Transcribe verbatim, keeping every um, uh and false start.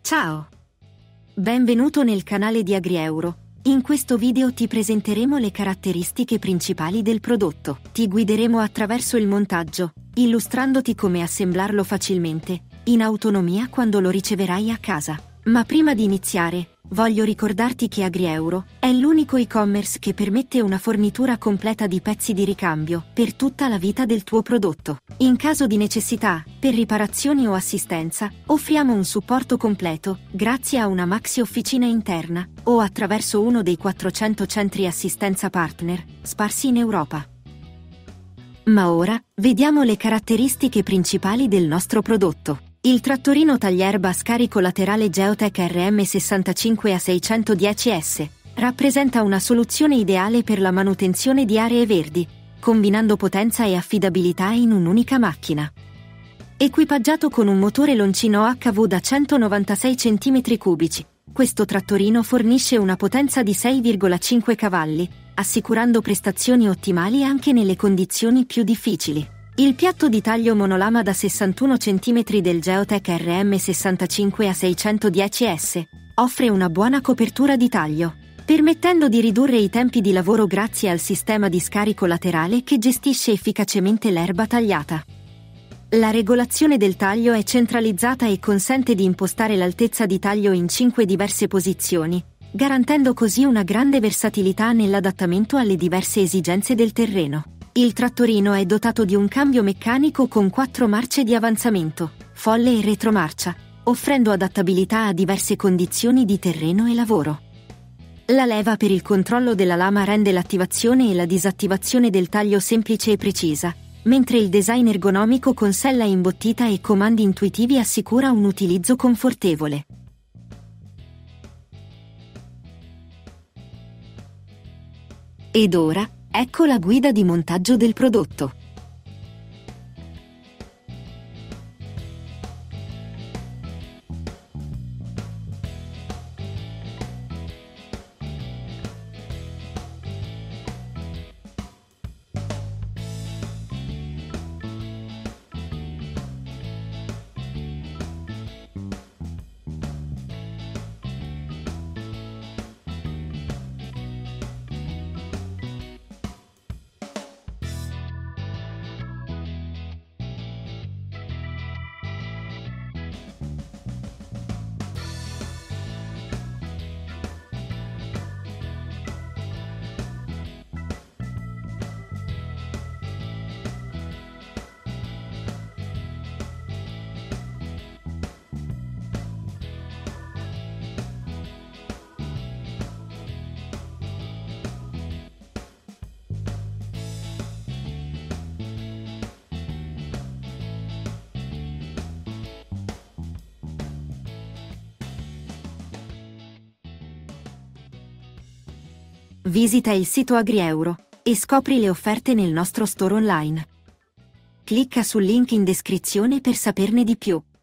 Ciao! Benvenuto nel canale di AgriEuro. In questo video ti presenteremo le caratteristiche principali del prodotto. Ti guideremo attraverso il montaggio, illustrandoti come assemblarlo facilmente, in autonomia quando lo riceverai a casa. Ma prima di iniziare, voglio ricordarti che AgriEuro è l'unico e-commerce che permette una fornitura completa di pezzi di ricambio per tutta la vita del tuo prodotto. In caso di necessità, per riparazioni o assistenza, offriamo un supporto completo grazie a una maxi officina interna o attraverso uno dei quattrocento centri assistenza partner sparsi in Europa. Ma ora, vediamo le caratteristiche principali del nostro prodotto. Il trattorino taglierba a scarico laterale Geotech R M sessantacinque A seicentodieci S rappresenta una soluzione ideale per la manutenzione di aree verdi, combinando potenza e affidabilità in un'unica macchina. Equipaggiato con un motore Loncino H V da centonovantasei centimetri cubici, questo trattorino fornisce una potenza di sei virgola cinque cavalli, assicurando prestazioni ottimali anche nelle condizioni più difficili. Il piatto di taglio monolama da sessantuno centimetri del Geotech R M sessantacinque A seicentodieci S offre una buona copertura di taglio, permettendo di ridurre i tempi di lavoro grazie al sistema di scarico laterale che gestisce efficacemente l'erba tagliata. La regolazione del taglio è centralizzata e consente di impostare l'altezza di taglio in cinque diverse posizioni, garantendo così una grande versatilità nell'adattamento alle diverse esigenze del terreno. Il trattorino è dotato di un cambio meccanico con quattro marce di avanzamento, folle e retromarcia, offrendo adattabilità a diverse condizioni di terreno e lavoro. La leva per il controllo della lama rende l'attivazione e la disattivazione del taglio semplice e precisa, mentre il design ergonomico con sella imbottita e comandi intuitivi assicura un utilizzo confortevole. Ed ora, ecco la guida di montaggio del prodotto. Visita il sito AgriEuro e scopri le offerte nel nostro store online. Clicca sul link in descrizione per saperne di più.